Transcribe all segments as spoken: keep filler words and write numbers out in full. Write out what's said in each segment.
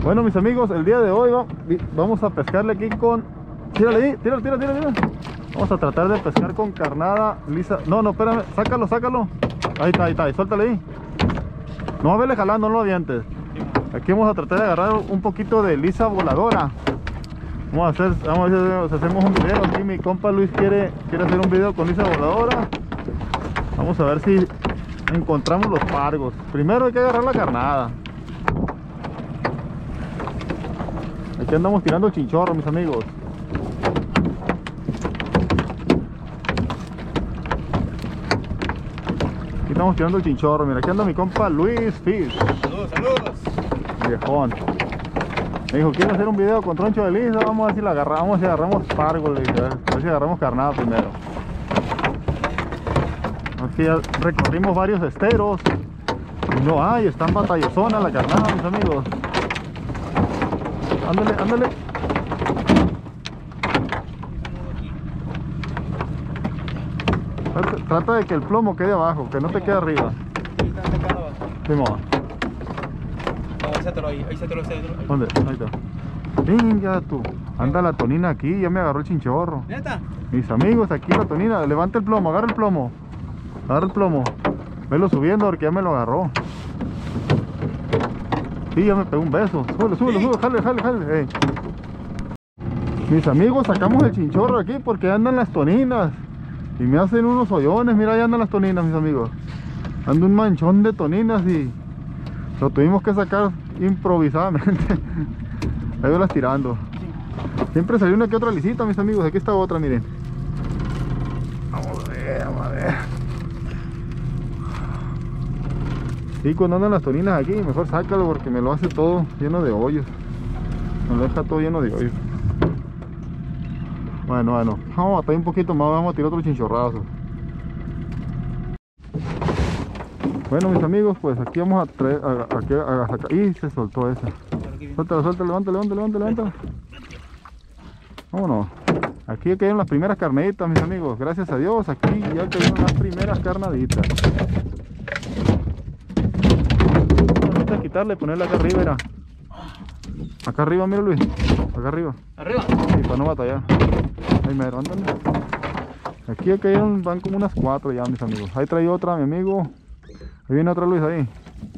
Bueno, mis amigos, el día de hoy va, vamos a pescarle aquí con... Tírale ahí, tírale, tírale, tírale. Vamos a tratar de pescar con carnada lisa. No, no, espérame, sácalo, sácalo. Ahí está, ahí está, suéltale ahí. No, a verle jalando, no lo avientes. Aquí vamos a tratar de agarrar un poquito de lisa voladora. Vamos a hacer, vamos a ver si hacemos un video. Aquí mi compa Luis quiere, quiere hacer un video con lisa voladora. Vamos a ver si encontramos los pargos. Primero hay que agarrar la carnada. Aquí andamos tirando el chinchorro, mis amigos. Aquí estamos tirando el chinchorro. Mira, aquí anda mi compa Luis Fish. Saludos, saludos. Viejón. Me dijo, ¿quiere hacer un video con troncho de lisa? Vamos a ver si la agarramos, vamos a ver si agarramos pargo, le dije, a ver si agarramos carnada primero. Aquí ya recorrimos varios esteros. Y no hay, está en batallezona la carnada, mis amigos. Ándale, ándale. Trata de que el plomo quede abajo, que no te quede arriba. Sí, mo. Ahí, ahí se te lo, se te lo. ¿Dónde? Ahí está. Venga tú. Anda la tonina aquí, ya me agarró el chinchorro. ¿Neta? Mis amigos, aquí la tonina. Levanta el plomo, agarra el plomo. Agarra el plomo. Velo subiendo porque ya me lo agarró. Sí, ya me pegó un beso. Súbelo, súbelo, súbelo, jale, jale, jale. Hey. Mis amigos, sacamos el chinchorro aquí porque andan las toninas. Y me hacen unos hoyones. Mira, ahí andan las toninas, mis amigos. Anda un manchón de toninas y lo tuvimos que sacar improvisadamente. Ahí las tirando. Siempre salió una que otra lisita, mis amigos. Aquí está otra, miren. Vamos a ver, vamos a ver. Y cuando andan las toninas aquí, mejor sácalo porque me lo hace todo lleno de hoyos. Me lo deja todo lleno de hoyos. Bueno, bueno, vamos a batallar un poquito más, vamos a tirar otro chinchorrazo. Bueno, mis amigos, pues aquí vamos a traer, a, a, a, a sacar. ¡Y se soltó esa! Suéltala, suéltala, levanta, levanta, levanta, levanta. Vámonos. Aquí cayeron las primeras carnaditas, mis amigos. Gracias a Dios, aquí ya cayeron las primeras carnaditas. Vamos a quitarle y ponerla acá arriba, era. Acá arriba, mira Luis. Acá arriba. ¿Arriba? Sí, para no batallar. Ahí mero, ándale. Aquí ya cayeron, van como unas cuatro ya, mis amigos. Ahí trae otra, mi amigo. Ahí viene otra Luis ahí.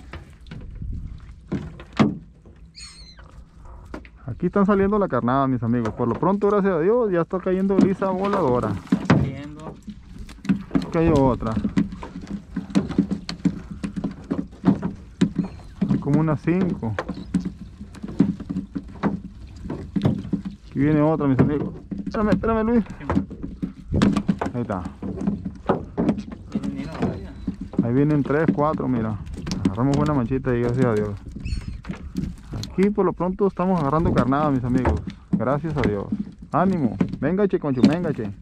Aquí están saliendo la carnada, mis amigos. Por lo pronto, gracias a Dios, ya está cayendo lisa voladora. Cayendo. Cayó otra. Hay como unas cinco. Aquí viene otra, mis amigos. Espérame, espérame, Luis. Ahí está. Ahí vienen tres, cuatro, mira. Agarramos buena manchita y gracias a Dios. Aquí por lo pronto estamos agarrando carnada, mis amigos. Gracias a Dios. Ánimo. Venga, che, concho, venga, che.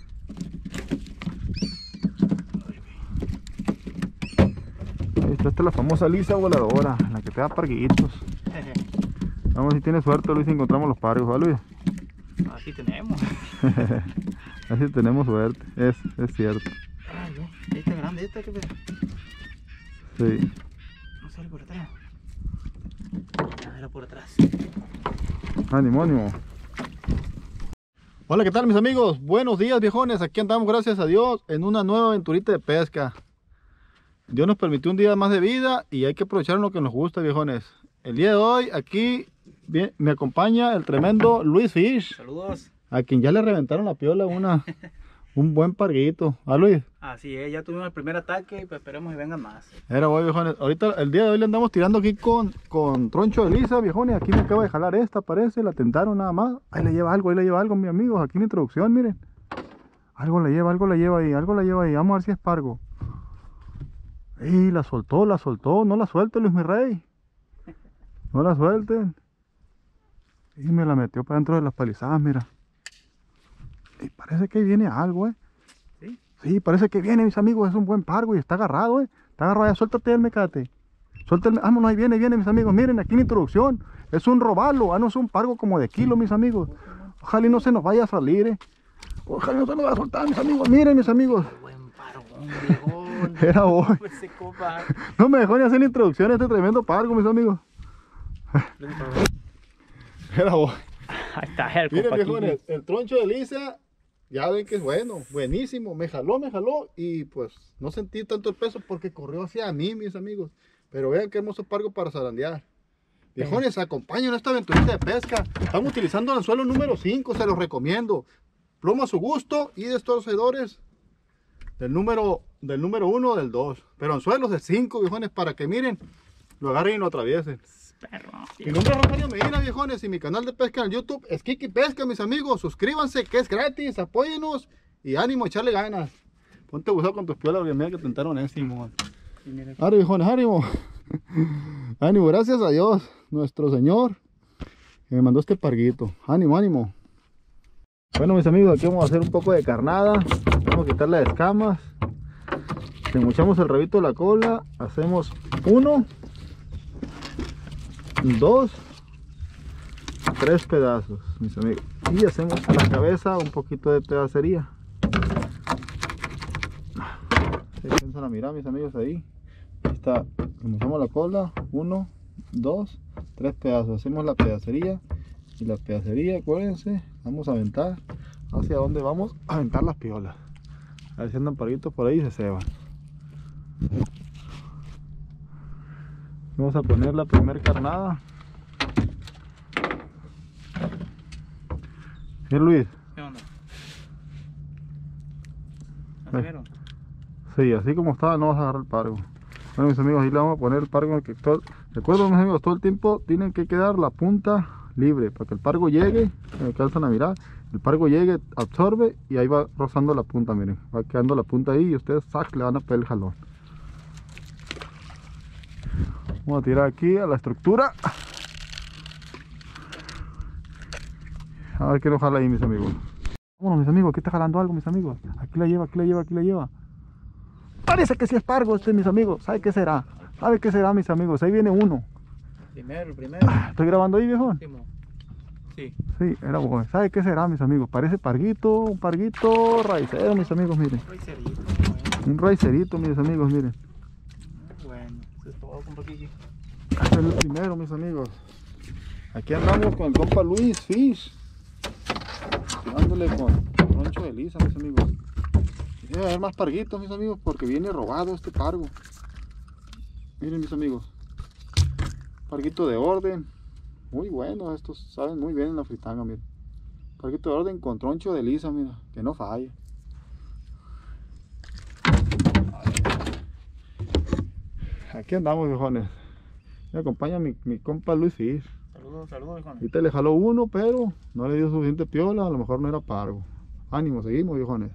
Esta es la famosa lisa voladora, la que te da parguitos. Vamos, si tiene suerte, Luis, encontramos los pargos, ¿vale, Luis? Así tenemos. Así tenemos suerte, es, es cierto. Ay, no, esta grande, esta que... Sí. No sale por atrás. Era por atrás. Ánimo, ánimo. Hola, ¿qué tal, mis amigos? Buenos días, viejones. Aquí andamos, gracias a Dios, en una nueva aventurita de pesca. Dios nos permitió un día más de vida y hay que aprovechar lo que nos gusta, viejones. El día de hoy, aquí bien, me acompaña el tremendo Luis Fish. Saludos. A quien ya le reventaron la piola una, un buen parguito. ¿Ah, Luis? Así es, ya tuvimos el primer ataque y pues esperemos que vengan más. Era bueno, viejones. Ahorita, el día de hoy le andamos tirando aquí con, con troncho de lisa, viejones. Aquí me acaba de jalar esta, parece. La tentaron nada más. Ahí le lleva algo, ahí le lleva algo, mis amigos. Aquí en la introducción, miren. Algo le lleva, algo le lleva ahí, algo le lleva ahí. Vamos a ver si es pargo. ¡Ey! La soltó, la soltó. No la suelte, Luis, mi rey. No la suelten. Y me la metió para dentro de las palizadas, mira. Y parece que viene algo, eh. ¿Sí? Sí, parece que viene, mis amigos. Es un buen pargo y está agarrado, eh. Está agarrado, ya suéltate el mecate. Suéltate, vámonos, ahí viene, viene, mis amigos. Miren, aquí en la introducción. Es un robalo, ah, no es un pargo como de kilo, mis amigos. Ojalá y no se nos vaya a salir, eh. Ojalá y no se nos vaya a soltar, mis amigos. Miren, mis amigos. Buen pargón, viejón. Era hoy. Ese copa. No me dejó ni hacer la introducción a este tremendo pargo, mis amigos. Era vos. Ahí está el Miren, compa viejones, Kiki. el troncho de lisa, ya ven que es bueno, buenísimo. Me jaló, me jaló y pues no sentí tanto el peso porque corrió hacia mí, mis amigos. Pero vean qué hermoso pargo para zarandear. Viejones, acompañen esta aventurita de pesca. Estamos utilizando el anzuelo número cinco, se los recomiendo. Plomo a su gusto y destorcedores del número del número uno o del dos. Pero anzuelos de cinco, viejones, para que miren, lo agarren y lo atraviesen. Perro. Mi nombre es Rogelio Medina, viejones, y mi canal de pesca en YouTube es Kiki Pesca, mis amigos. Suscríbanse, que es gratis, apóyenos y ánimo, echarle ganas. Ponte abusado con tus piolas, porque mira que tentaron ese, mon. Ahora, viejones, ánimo. Ánimo, gracias a Dios, nuestro Señor, que me mandó este parguito. Ánimo, ánimo. Bueno, mis amigos, aquí vamos a hacer un poco de carnada. Vamos a quitar las escamas. Desmuchamos el rabito de la cola. Hacemos uno, dos, tres pedazos, mis amigos. Y hacemos a la cabeza un poquito de pedacería. Se piensan a mirar, mis amigos, ahí. Ahí está. Desmuchamos la cola. Uno, dos, tres pedazos. Hacemos la pedacería. Y la pedacería, acuérdense, vamos a aventar. ¿Hacia dónde vamos? A aventar las piolas. A ver si andan parguitos por ahí y se ceban. Vamos a poner la primer carnada. ¿Sí, Luis? ¿Qué onda? ¿Así Ve. vieron? Sí, así como está no vas a agarrar el pargo. Bueno, mis amigos, ahí le vamos a poner el pargo. Que todo, recuerden, mis amigos, todo el tiempo tienen que quedar la punta libre para que el pargo llegue. Me alcanzan a mirar. El pargo llegue, absorbe y ahí va rozando la punta. Miren, va quedando la punta ahí y ustedes sac, le van a pegar el jalón. Vamos a tirar aquí a la estructura. A ver qué nos jala ahí, mis amigos. Vámonos, mis amigos, aquí está jalando algo, mis amigos. Aquí la lleva, aquí la lleva, aquí la lleva. Parece que sí es pargo este, mis amigos. ¿Sabe qué será? ¿Sabe qué será, mis amigos? Ahí viene uno. Primero, el primero. ¿Estoy grabando ahí, viejo? Sí. Sí, era bueno. ¿Sabe qué será, mis amigos? Parece parguito, un parguito raicero, mis amigos, miren. Raicerito, Un raicerito, mis amigos, miren. bueno. Eso es todo, compa Kiki. Este es el primero, mis amigos. Aquí andamos con el compa Luis Fish. Dándole con troncho de lisa, mis amigos. Debe haber más parguitos, mis amigos, porque viene robado este pargo. Miren, mis amigos. Parguito de orden. Muy bueno, estos saben muy bien en la fritanga, miren. Parguito de orden con troncho de lisa, mira, que no falle. Aquí andamos, viejones. Me acompaña mi, mi compa Luis Fish. Saludos, saludos, hijo. Ahorita le jaló uno, pero no le dio suficiente piola, a lo mejor no era pargo. Ánimo, seguimos, viejones.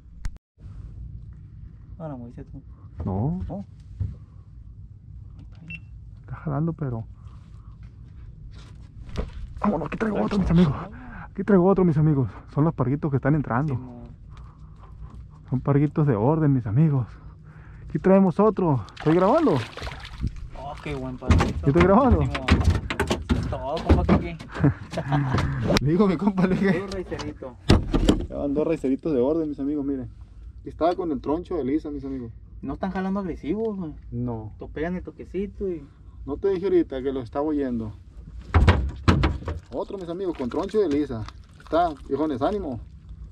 Ahora, me dices tú. No, Oh. está jalando, pero... Vámonos, aquí traigo otro, mis amigos. Aquí traigo otro, mis amigos. Son los parguitos que están entrando. Son parguitos de orden, mis amigos. Aquí traemos otro. ¿Estoy grabando? Oh, qué buen parguito. ¿Sí estoy grabando? Eso es todo, compa Kiki. Le digo a mi compa, le dije. Todo raicerito. Llevan dos raiceritos de orden, mis amigos, miren. Y estaba con el troncho de lisa, mis amigos. No están jalando agresivos, güey. No. Te pegan el toquecito y... No te dije ahorita que lo estaba oyendo. Otro, mis amigos, con troncho de lisa. Está, viejones, ánimo.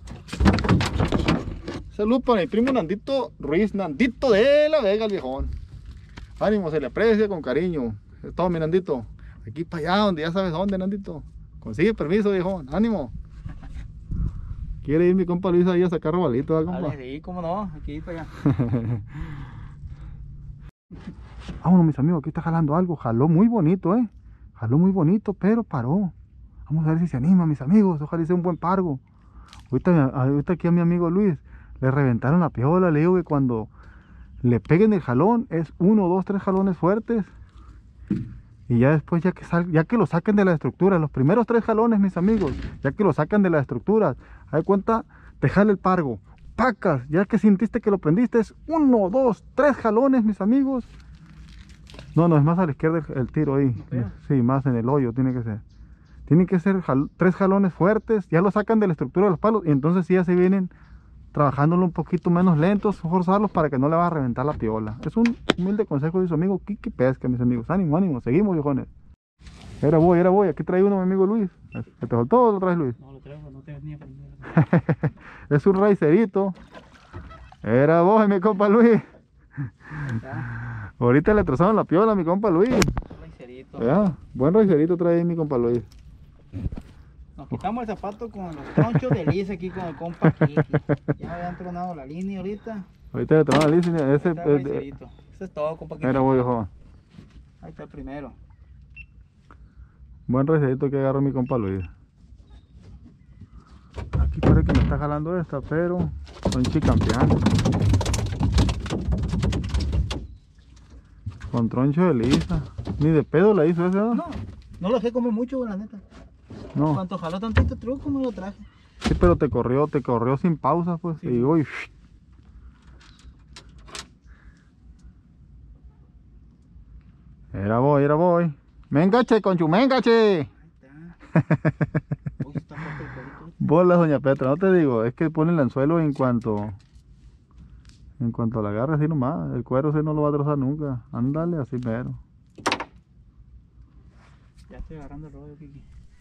Salud para mi primo Nandito Ruiz, Nandito de la Vega, el viejón. Ánimo, se le aprecia con cariño. Es todo, mi Nandito. Aquí para allá, donde ya sabes dónde, Nandito. Consigue permiso, viejón. Ánimo. Quiere ir mi compa Luis ahí a sacar robalito, ¿verdad, compa? Dale, sí, cómo no, aquí para allá. Vámonos, mis amigos, aquí está jalando algo. Jaló muy bonito, eh. Jaló muy bonito, pero paró. Vamos a ver si se anima, mis amigos. Ojalá sea un buen pargo. Ahorita, ahorita aquí a mi amigo Luis le reventaron la piola. Le digo que cuando le peguen el jalón es uno, dos, tres jalones fuertes. Y ya después, ya que, sal, ya que lo saquen de la estructura, los primeros tres jalones, mis amigos, ya que lo sacan de la estructura, haz de cuenta, te jala el pargo. Pacas, ya que sintiste que lo prendiste, es uno, dos, tres jalones, mis amigos. No, no, es más a la izquierda el, el tiro ahí. ¿No Sí, más en el hoyo tiene que ser. Tienen que ser jal, tres jalones fuertes, ya lo sacan de la estructura de los palos y entonces sí ya se vienen trabajándolo un poquito menos lentos, forzarlos para que no le va a reventar la piola. Es un humilde consejo de su amigo Kiki Pesca, mis amigos. Ánimo, ánimo, seguimos, viejones. Era voy, era voy. Aquí trae uno mi amigo Luis. ¿Te soltó o lo traes, Luis? No lo traigo, no te ni aprender. Es un raicerito. Era vos, mi compa Luis. ¿Ya? Ahorita le trozaron la piola a mi compa Luis. Raicerito. Ya, buen raicerito trae ahí mi compa Luis. Nos quitamos el zapato con los tronchos de lisa aquí con el compa Kiki. Ya habían tronado la línea ahorita. Ahorita le trozaron la línea. Ese, Ahí está el eh, raicerito. Eso es todo, compa Kiki. era voy, joven. Ahí está el primero. Buen raicerito que agarró mi compa Luis. Aquí parece que me está jalando esta, pero son chicampeanos. Con troncho de lisa. Ni de pedo la hizo ese, ¿no? No, no lo dejé comer mucho, la neta. No. Cuanto jaló tantito truco, me lo traje. Sí, pero te corrió, te corrió sin pausa, pues. Sí. Y uy. Era voy, era voy. Mengache, conchu, mengache. Ahí está. Uy, está fuerte el cuerito. Bolas, doña Petra, no te digo, es que pone el anzuelo en cuanto en cuanto la agarre así nomás, el cuero ese no lo va a trozar nunca. Ándale, así mero. Ya estoy agarrando el rollo, Kiki.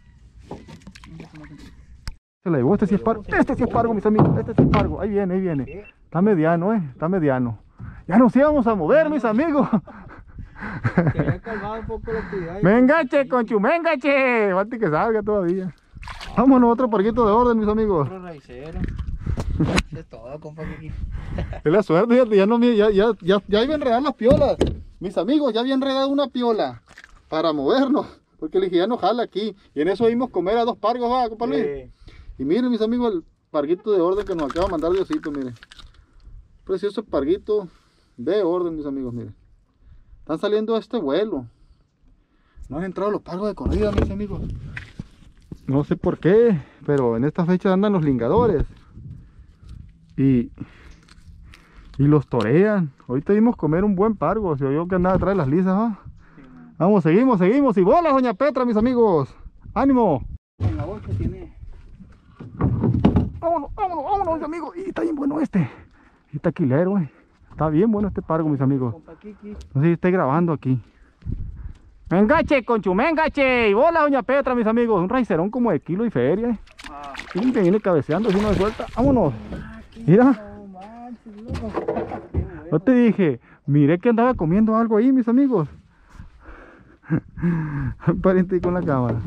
Se la llevó, este sí es pargo, este sí es pargo, mis amigos, este sí es pargo, ahí viene, ahí viene. Está mediano, eh, está mediano. Ya nos íbamos a mover, mis amigos. Que había calmado un poco la actividad. Mengache, conchu, mengache. Falta que salga todavía. Vámonos, otro parguito de orden, mis amigos. Otro raicero. Eso es todo, compa Kiki. Es la suerte, fíjate, ya no me, ya, ya, ya, ya iba a enredar las piolas. Mis amigos, ya había enredado una piola para movernos. Porque le dije, ya no jala aquí. Y en eso vimos comer a dos pargos, va, compa Luis. Sí. Y miren, mis amigos, el parguito de orden que nos acaba de mandar Diosito, miren. Precioso parguito de orden, mis amigos, miren. Están saliendo a este vuelo. No han entrado los pargos de corrida, mis amigos. No sé por qué, pero en esta fecha andan los lingadores. Y, y los torean. Ahorita vimos comer un buen pargo. Se oyó que andaba atrás de las lisas, ¿va? Sí, man. Vamos, seguimos, seguimos. Y bolas, doña Petra, mis amigos. ¡Ánimo! En la bolsa tiene. Vámonos, vámonos, vámonos, mis amigos. Y está bien bueno este. Y está quilero, eh. Está bien bueno este pargo, mis amigos. Compa Kiki. No sé si estoy grabando aquí. Mengache, conchu, mengache. Y bola, doña Petra, mis amigos. Un raicerón como de kilo y feria, eh. Ah, Y me viene cabeceando, si no me suelta. Vámonos. aquí. Mira. No manches, loco. Qué bueno. No te dije. Miré que andaba comiendo algo ahí, mis amigos. Pariente con la cámara.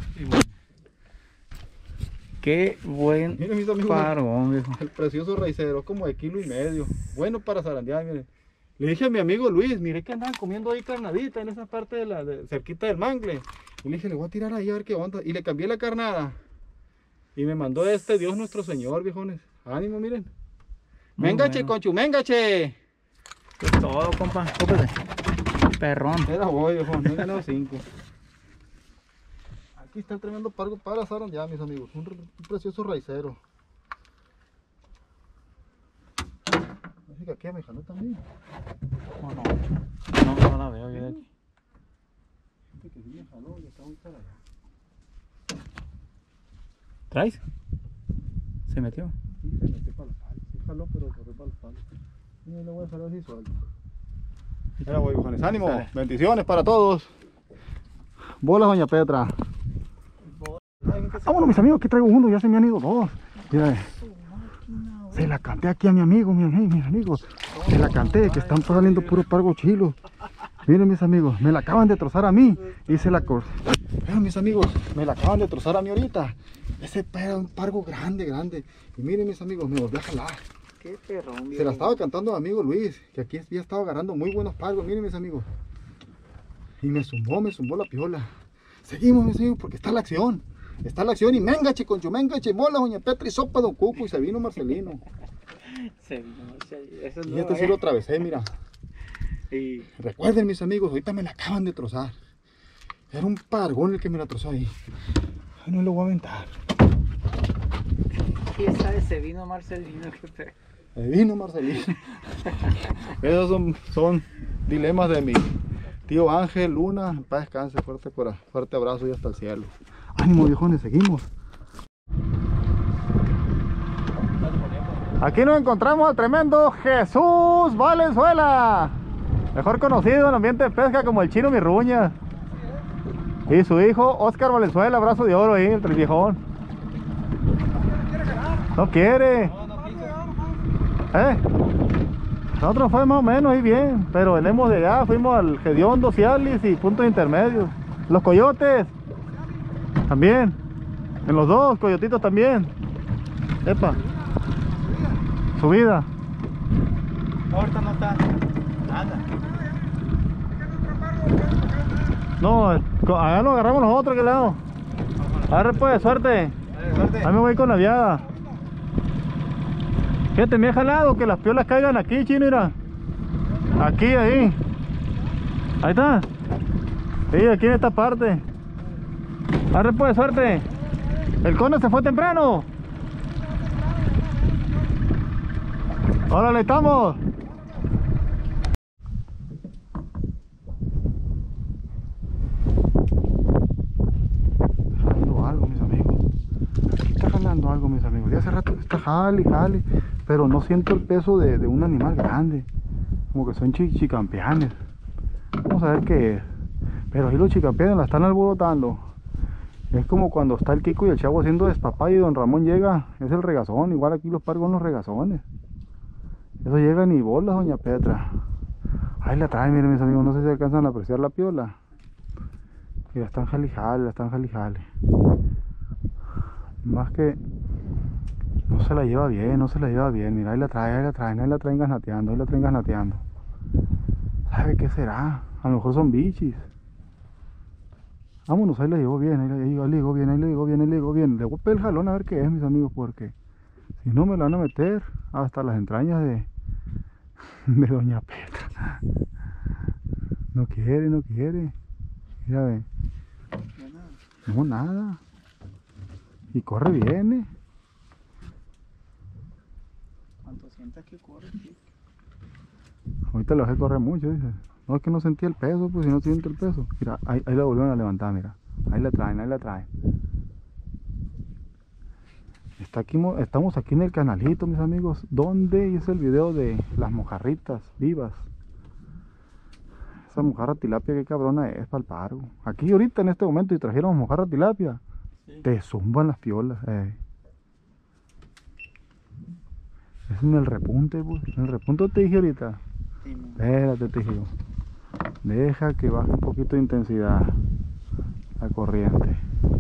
Qué buen Miren, mis amigos, pargón, viejo. el precioso raicero, como de kilo y medio. Bueno para zarandear, miren. Le dije a mi amigo Luis, miré que andaban comiendo ahí carnadita en esa parte de la, de, cerquita del mangle. Y le dije, le voy a tirar ahí a ver qué onda. Y le cambié la carnada. Y me mandó este Dios nuestro Señor, viejones. Ánimo, miren. Muy Mengache, bueno. conchu, mengache. Es todo, compa. Cópete. Perrón. Era voy, viejo, no he ganado cinco. Aquí está el tremendo pargo para zarandear, mis amigos. Un, un precioso raicero. Así que aquí me jaló también. ¿O no? No, no la veo yo de aquí. Este que sí me jaló y está muy para allá. ¿Traes? ¿Se metió? Sí, se metió para los palos. Sí jaló, pero se fue para los palos. Y le voy a jalar así suelto. Ya voy, viejones. Ánimo. Dale. Bendiciones para todos. Bolas, doña Petra. Vámonos, mis amigos, que traigo uno. Ya se me han ido dos. Mira, se la canté aquí a mi amigo, mi, mis amigos. Se la canté, que están saliendo puro pargo chilo. Miren, mis amigos, me la acaban de trozar a mí. Y se la corté. Miren, mis amigos, me la acaban de trozar a mí ahorita. Ese era un pargo grande, grande. Y miren, mis amigos, me volvió a jalar. Qué perrón, Se la estaba cantando a mi amigo Luis, que aquí ya estaba agarrando muy buenos pargos. Miren, mis amigos. Y me zumbó, me zumbó la piola. Seguimos, mis amigos, porque está la acción. Está la acción y mengache, concho, mengache, bola, doña Petra y sopa, don Cuco, y se vino Marcelino. Se vino, se- eso es Y nuevo, este sí eh. lo atravesé, mira. Y Recuerden, mis amigos, ahorita me la acaban de trozar. Era un pargón el que me la trozó ahí. Ay, no lo voy a aventar. quién sabe, se vino Marcelino, qué perro. Se vino Marcelino. Esos son, son dilemas de mi tío Ángel, Luna. En paz descanse, fuerte, cora- fuerte abrazo y hasta el cielo. Ánimo, viejones, seguimos. Aquí nos encontramos al tremendo Jesús Valenzuela, mejor conocido en el ambiente de pesca como el Chino Mirruña. Y su hijo, Oscar Valenzuela, brazo de oro ahí, el viejón. No quiere. No, no quiso. ¿Eh? Nosotros fue más o menos ahí bien, pero venimos de allá, fuimos al Gediondo, Cialis y puntos intermedios. Los coyotes también, en los dos, coyotitos también. Epa, subida. No, ahorita no está nada. No, allá lo agarramos nosotros, ¿qué lado? Arre pues, suerte. Dale, suerte. Ahí me voy con la viada. Fíjate, me he jalado que las piolas caigan aquí, chino, mira. Aquí, ahí. Ahí está. Sí, aquí en esta parte. Arre pues, suerte. El Cone se fue temprano. Órale, estamos. Jalando algo, mis amigos. Está jalando algo, mis amigos. Ya hace rato que está jale, jale. Pero no siento el peso de, de un animal grande. Como que son chi- chicampeanes. Vamos a ver qué es. Pero ahí los chicampeanes la están alborotando. Es como cuando está el Kiko y el Chavo haciendo despapá y don Ramón llega. Es el regazón. Igual aquí los pargos son los regazones. Eso llega ni bolas, doña Petra. Ahí la traen, miren, mis amigos. No sé si alcanzan a apreciar la piola. Y la están jalijale, la están jalijale. Más que no se la lleva bien, no se la lleva bien. Mira, ahí la traen, ahí la traen, ahí la traen gasnateando, ahí la traen gasnateando. ¿Sabe qué será? A lo mejor son bichis. Vámonos, ahí la llevó bien, ahí la, ahí, ahí la llevó bien, ahí la llevó bien, ahí la llevó bien. Le voy a pegar el jalón a ver qué es, mis amigos, porque si no me la van a meter hasta las entrañas de, de doña Petra. No quiere, no quiere. Mira, ve. No, nada. Y corre bien, eh. ¿Cuánto sientas que corre, tío? Ahorita lo dejé correr mucho, dice. No, es que no sentía el peso, pues si no siento el peso. Mira, ahí, ahí la volvieron a levantar, mira. Ahí la traen, ahí la traen. Está aquí, estamos aquí en el canalito, mis amigos, donde hice el video de las mojarritas vivas. Esa mojarra tilapia, qué cabrona es para el paro. Aquí ahorita en este momento, si trajéramos mojarra tilapia, sí, te zumban las piolas. Eh. Es en el repunte, pues. En el repunte te dije ahorita. Sí, man. Espérate, te dije yo. Deja que baje un poquito de intensidad la corriente.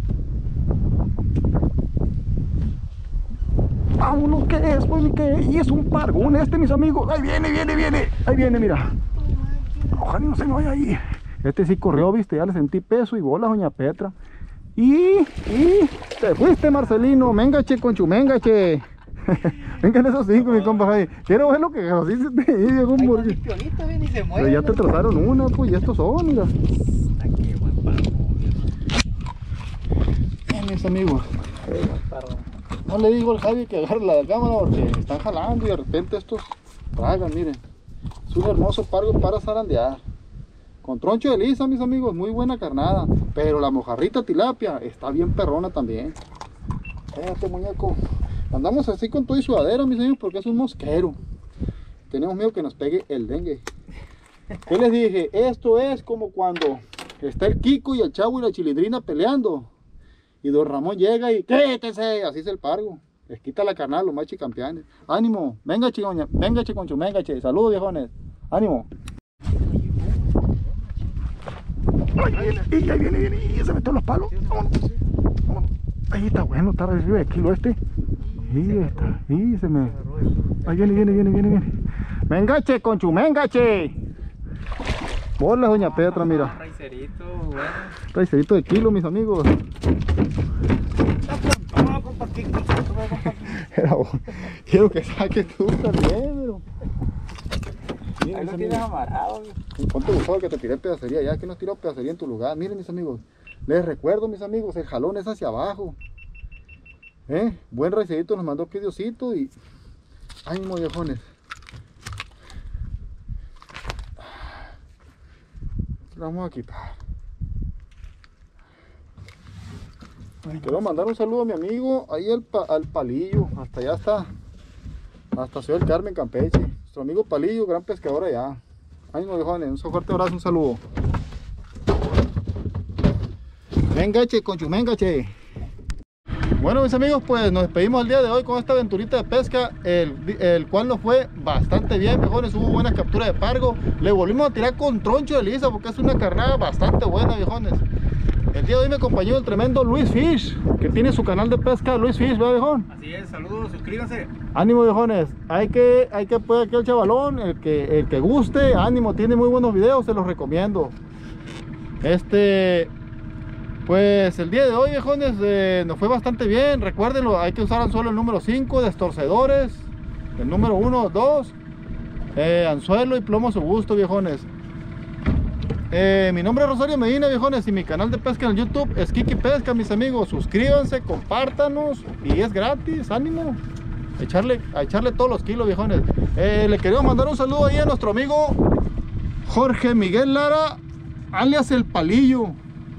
Vámonos, ¿qué es? Pues, ¿qué? Y es un pargón este, mis amigos. Ahí viene, viene, viene. Ahí viene, mira. Ojalá no se me vaya ahí. Este sí corrió, viste. Ya le sentí peso y bola, doña Petra. Y, y te fuiste, Marcelino. Mengache, conchu, mengache. Vengan esos cinco, mi compa ahí. Quiero ver lo que hiciste ahí, viejo. Ahí Porque... con mi pionita, ven y se mueve. Pero ya te trozaron una, pues, y estos son, mira. Qué buen pargo, viejo. Bien, mis amigos. Qué buen pargo. No le digo al Javi que agarre la cámara porque están jalando y de repente estos tragan, miren. Es un hermoso pargo para zarandear. Con troncho de lisa, mis amigos, muy buena carnada. Pero la mojarrita tilapia está bien perrona también. Espérate, muñeco. Andamos así con todo y sudadera, mis amigos, porque es un mosquero. Tenemos miedo que nos pegue el dengue. Yo les dije, esto es como cuando está el Kiko y el Chavo y la Chilindrina peleando. Y don Ramón llega y ¡quétense! Así es el pargo. Les quita la carnal, los machos campeones. ¡Ánimo! Venga, chigoña. Venga, chiconcho. Venga, che. Saludos, viejones. ¡Ánimo! ¡Ay, viene! ¡Y ahí viene, viene! ¡Y se metió en los palos! ¡Vámonos! ¡Vámonos! Ahí está bueno, está arriba de kilo este. Ahí está. Y se me... Ahí viene, viene, viene, viene, viene. ¡Venga, che, conchu! ¡Venga, che! Bola, doña Petra, mira. Raicerito, bueno. Raicerito de kilo, mis amigos. No, compa, ¿qué? ¿Qué? Pero, quiero que saques tú también, pero... Ahí lo tienes amarrado, viejo. ¿Cuánto gustaba que te tiré pedacería? Ya que nos tiró pedacería en tu lugar. Miren, mis amigos. Les recuerdo, mis amigos, el jalón es hacia abajo. ¿Eh? Buen raicerito nos mandó que Diosito y... ánimo, viejones. Lo vamos a quitar. Quiero mandar un saludo a mi amigo ahí al, pa, al Palillo. Hasta allá está. Hasta Ciudad del Carmen, Campeche. Nuestro amigo Palillo, gran pescador allá. Ánimo, viejones. Un fuerte abrazo, un saludo. Chumengache con chumengache. Bueno, mis amigos, pues nos despedimos el día de hoy con esta aventurita de pesca, el, el cual nos fue bastante bien, viejones. Hubo buena captura de pargo. Le volvimos a tirar con troncho de lisa porque es una carnada bastante buena, viejones. El día de hoy me acompañó el tremendo Luis Fish, que tiene su canal de pesca, Luis Fish, ¿verdad, viejón? Así es, saludos, suscríbanse. Ánimo, viejones, hay que, hay que apoyar aquí al chavalón, el que, el que guste, ánimo, tiene muy buenos videos, se los recomiendo. Este, pues el día de hoy, viejones, eh, nos fue bastante bien. Recuérdenlo, hay que usar anzuelo el número cinco, destorcedores, el número uno, dos, eh, anzuelo y plomo a su gusto, viejones. Eh, mi nombre es Rosario Medina, viejones, y mi canal de pesca en el YouTube es Kiki Pesca, mis amigos. Suscríbanse, compártanos y es gratis, ánimo. Echarle, a echarle todos los kilos, viejones. Eh, le queremos mandar un saludo ahí a nuestro amigo Jorge Miguel Lara, alias El Palillo.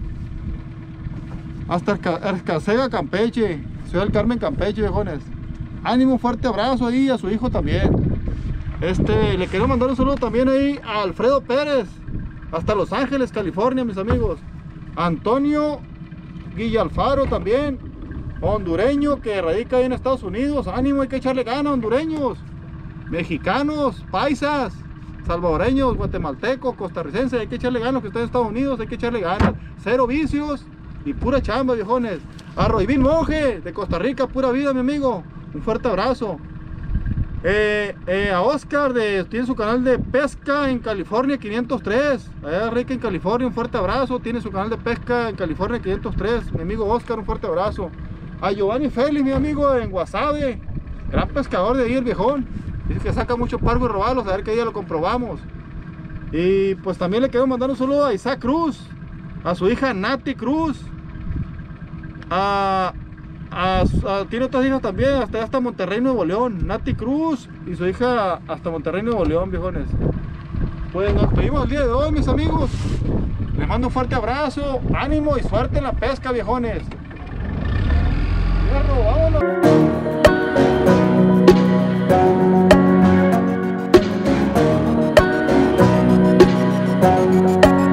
Hasta Escasega, Campeche, Ciudad del Carmen, Campeche, viejones. Ánimo, fuerte abrazo ahí a su hijo también. Este, le quiero mandar un saludo también ahí a Alfredo Pérez, hasta Los Ángeles, California, mis amigos. Antonio Guillalfaro también, hondureño que radica ahí en Estados Unidos. Ánimo, hay que echarle ganas, hondureños, mexicanos, paisas, salvadoreños, guatemaltecos, costarricenses. Hay que echarle ganas, que están en Estados Unidos, hay que echarle ganas. Cero vicios y pura chamba, viejones. A Roivin Monje de Costa Rica, pura vida, mi amigo. Un fuerte abrazo. Eh, eh, a Oscar, de, tiene su canal de pesca en California quinientos tres, allá rica en California, un fuerte abrazo. Tiene su canal de pesca en California quinientos tres, mi amigo Oscar, un fuerte abrazo. A Giovanni Félix, mi amigo en Guasave, gran pescador de ahí, el viejón. Dice que saca mucho pargo y robalos, a ver que día lo comprobamos. Y pues también le quiero mandar un saludo a Isaac Cruz, a su hija Nati Cruz, a... A, a, tiene otras hijas también, hasta, hasta Monterrey, Nuevo León, Nati Cruz y su hija hasta Monterrey, Nuevo León, viejones. Pues nos despedimos el día de hoy, mis amigos. Les mando un fuerte abrazo, ánimo y suerte en la pesca, viejones. ¡Vámonos! Thank you.